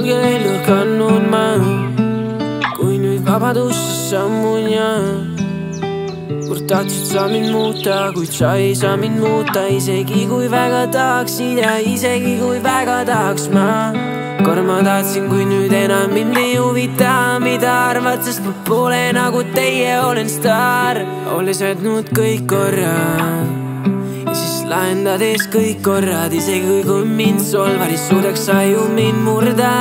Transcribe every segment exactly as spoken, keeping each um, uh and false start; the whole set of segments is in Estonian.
valge ellu kandnud ma, kui nüüd vabadusse sammun ja kord tahtsid sa mind muuta, kuid sa ei saa mind muuta, isegi kui väga tahaksid ja isegi kui väga tahaks ma. Kord ma tahtsin, kui nüüd enam mind ei huvita, mida arvad, sest ma pole nagu teie, olen staar. Olles jätnud kõik korrad ja siis lahendades kõik korrad, isegi kui mind solvad, ei suudaks sa ju mind murda.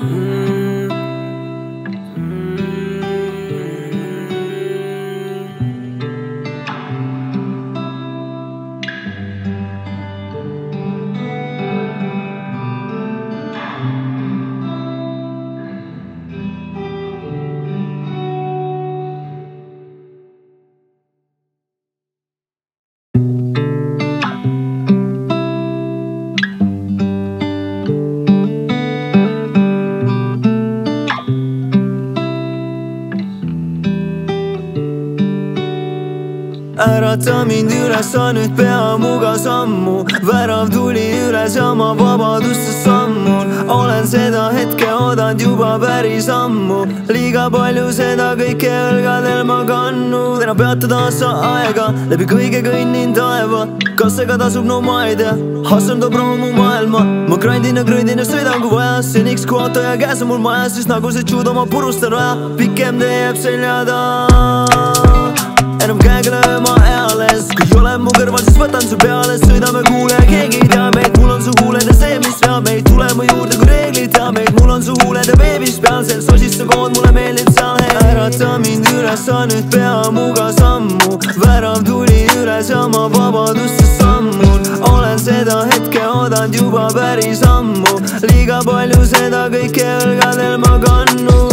Ärata mind üles, sa nüüd pea muga sammu. Värav tuli üles ja ma vabadusse sammun. Olen seda hetke oodanud juba päris ammu. Liiga palju seda kõike õlgadel ma kannud. Enam peatada sa aega, läbi kõige kõnnin taeva. Kas ega tasub, no ma ei tea, Hassan toob rahu mu maailma. Ma grindin ja grindin ja sõidan kui vaja. Seniks kui auto ja käes on mul majas, siis nagu see judo ma purustan raja. Pikem tee jääb selja taha, enam käega lööma eales. Kui olen mu kõrval, siis võtan su peale. Sõidame kuule ja keegi ei tea meid. Mul on su huuled ja see, mis veab meid. Tule mu juurde, kui reeglid teab meid. Mul on su huuled ja veebis peal sel sosista kood, mulle meeldib seal hei. Ärata mind üles, sa nüüd pea muga sammu. Värav tuli üles ja ma vabadusse sammun. Olen seda hetke oodanud juba päris ammu. Liiga palju seda kõike õlgadel ma kannud.